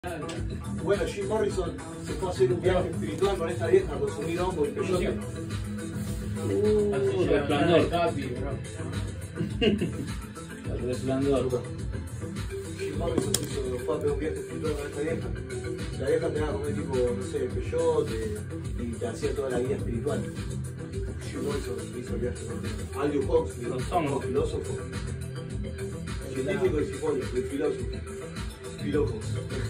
Bueno, Jim Morrison se fue a hacer un viaje espiritual con esta vieja, a consumir hongo y peyote. Resplandor. El resplandor. Jim Morrison fue a hacer un viaje espiritual con esta vieja. La vieja te daba comer tipo, no sé, peyote y te hacía toda la guía espiritual. Jim Morrison hizo el viaje con Aldous Huxley, un filósofo, científico y psicólogo, y filósofo. Filósofos.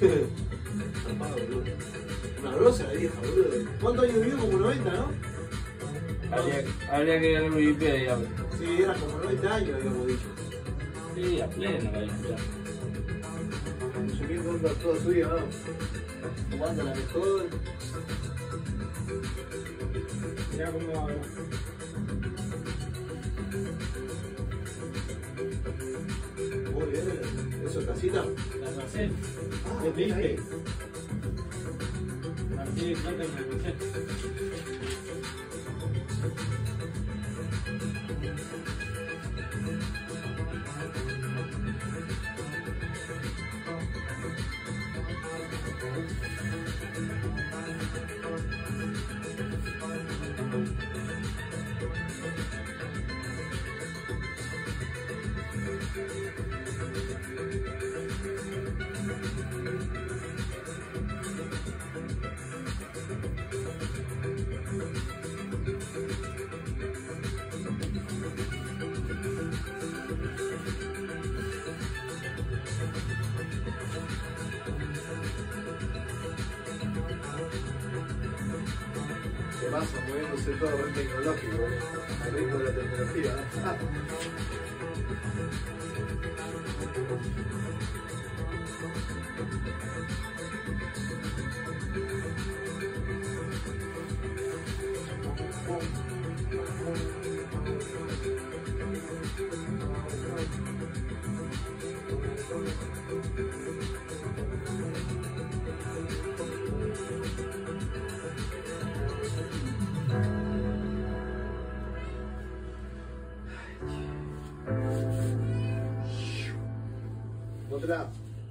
Una grosa la vieja, boludo. ¿Cuántos años vivió? Como 90, ¿no? Habría que ver Wikipedia. Sí, era como 90 años, habíamos dicho. Sí, a pleno la vieja. Consumiendo ondas toda su vida, ¿no? Jugando la mejor. Mirá cómo va, muy bien, ¿eso es casita? La Marcel. Ah, ¿viste ahí? Marcel, no te me Se pasa moviéndose todo re tecnológico, al ritmo de la tecnología, ¿no? Otra.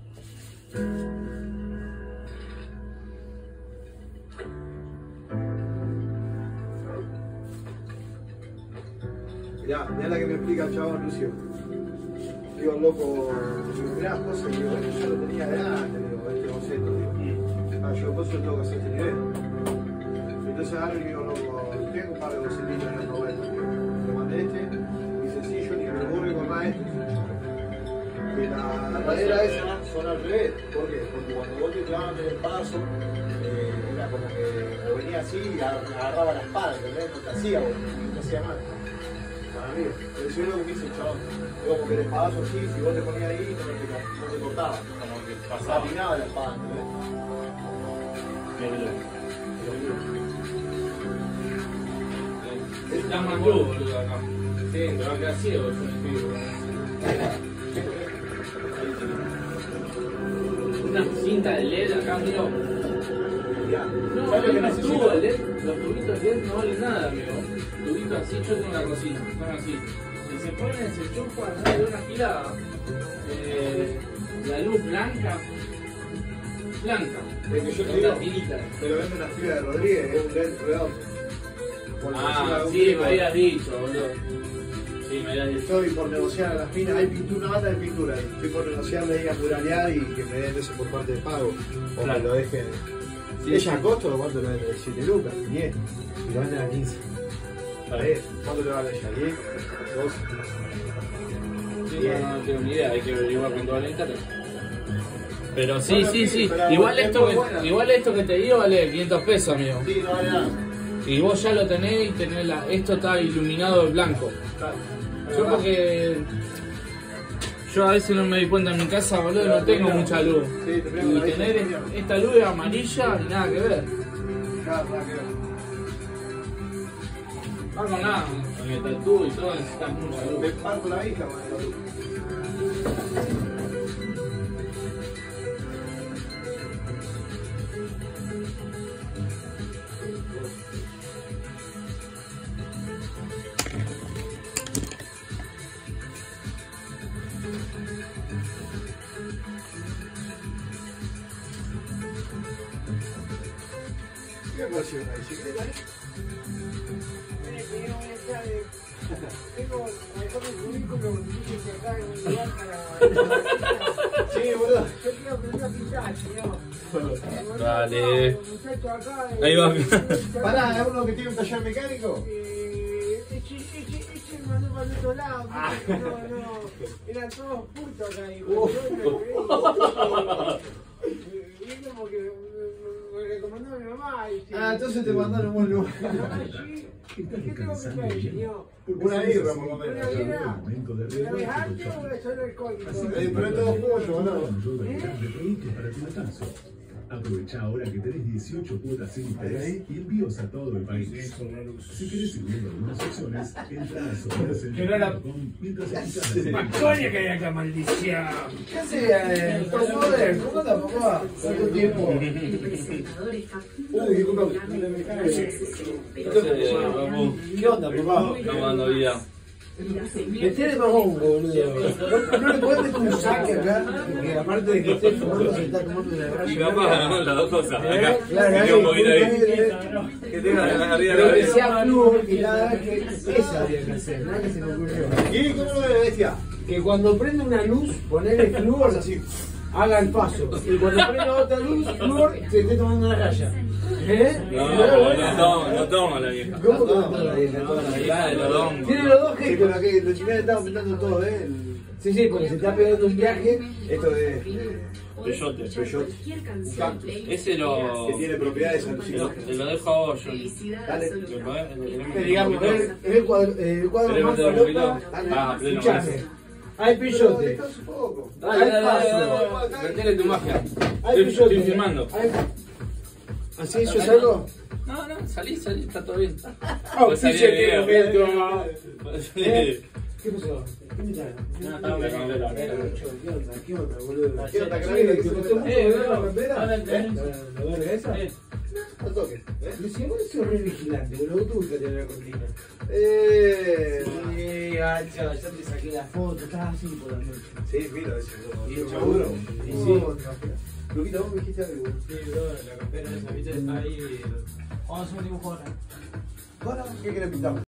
Mirá la que me explica el chabón, Lucio. Digo, loco, mirá cosas que digo, yo lo tenía de antes, digo, este concepto, digo. Ah, yo por eso tengo que hacer este nivel. Entonces agarro y digo, loco, tengo un par de bocetitos en los 90, digo. Le mandé este, y sencillo, ni me ocurre con este. Que la madera esa son al revés. ¿Por qué? Porque cuando vos te clavabas en el paso, era como que o venía así y agarraba la espada, ¿entendés? No te hacía, no te hacía mal. Para mí, pero eso es lo que me dice el chabón. Yo como que el espadazo así, si vos te ponías ahí, no te cortaba. como que Pasaba pinada la espada, ¿entendés? Está más luz, boludo, acá. Sí, te va a quedar ciego, es un espíritu. Una cinta de LED acá, amigo. No, ¿Sabes lo que los necesito? tubos de LED, los tubitos LED no valen nada, amigo. Tubitos así, yo tengo una cocina, son así. Si se ponen, se enchufan, ¿no? De una gilada. La luz blanca. Es que yo te con digo, las tiritas. me lo vende una fila de Rodríguez, es un LED redondo. Ah, sí, me habías dicho, boludo. Sí, me habías dicho. Estoy por negociar a las minas, hay pintura, una banda de pintura ahí. Estoy por negociarle ahí a muralear y que me den eso por parte del pago. O Claro. que lo dejen. Sí. Ella a costo, ¿cuánto lo vende? 7 lucas, 10. Y lo venden a 15. ¿Cuánto le vale a ella? 10, 12. Sí, no tengo ni idea, hay que averiguar cuánto vale en internet. Pero sí, Bueno, sí, sí, sí. pero Igual es esto, muy buena. igual esto que te digo vale 500 pesos, amigo. Sí, no vale nada. Y vos ya lo tenés y tenés esto está iluminado de blanco. Claro. Yo porque yo a veces no me doy cuenta en mi casa, boludo, no tengo mucha luz. Sí, te Y pego la tener vista. esta luz es amarilla y nada que ver. Claro, nada que ver. No con nada, con el tatú y todo necesitas mucha Me luz. parto la vista con esta luz. ¿Qué ocasión? ¿La bicicleta? Tengo mejor mi currículum, dice que acá en un lugar para... Sí, boludo. Yo quiero aprender a pintar, señor. Dale. Muchacho acá... Ahí va. Pará, ¿es uno que tiene un taller mecánico? Eche el mandó para el otro lado. No, eran todos putos acá. Y como que me recomendó mi mamá. Ah, entonces te mandaron a un buen lugar. ¿Qué tengo que hacer, señor? Una birra, por lo menos. ¿Una birra? ¿Una vez antes o solo alcohólico? Pero es todo junto, boludo. Aprovecha ahora que tenés 18 cuotas sin interés y envíos a todo el país. Si querés ir viendo algunas opciones, entra a sobrasel.com mientras escuchas ¡Coño que hay acá, maldición! ¿Qué haces, Tom Modern? ¿Cómo anda, papá? ¿Cuánto tiempo? Uy, disculpa. ¿Qué onda, papá? Estamos dando vida. Metele más hongo, boludo. No le podés meter un saque acá, porque aparte de que esté fumando, se está tomando una Y raza. capaz las dos cosas. Acá Claro, me quedo un poquito ahí. ahí. Que tenga la arriba de Pero la que cabeza. sea flúor y nada, que esa había que hacer, nada que se me ocurrió. ¿Y cómo lo ves, bestia? Que cuando prende una luz, ponerle flúor así, haga el paso. Y cuando prende otra luz, flúor, se esté tomando una raya. ¿Eh? No toma la vieja. ¿Cómo que no toma la vieja? Claro, los dos. Tiene los dos gestos. Sí, pero que los chilenos estaban pintando todo, ¿eh? Sí, sí, porque se está pegando un viaje. Esto de Peyote. Peyote. Ese lo. Que tiene propiedades alucinantes. Te lo dejo a vos, Johnny. Dale. Dale. Digamos, el cuadro más falopa. Ah, pleno Escuchame. Hay Peyote. Dale. Metele tu magia. Hay Estoy filmando. ¿Así eso es algo? No, salí, está todo bien. Auspicia este momento. ¿Qué pasó? ¿Qué me traen? No, estaba bien. ¿Qué onda, boludo? ¿Qué onda, crack? ¿Te costó mucho ver la campera? ¿La verga esa? No toques. Luciano, vos sos re vigilante, boludo. Tú buscate la cortina. Sí, gacho, ya te saqué la foto. Estás así por la noche. Sí, mira, ese. ¿Y el seguro? Sí. Luquita, vos me dijiste algo. Sí, bro, la campera esa, viste, está ahí. Vamos a hacer un dibujo ahora. Bueno, ¿qué querés pintar?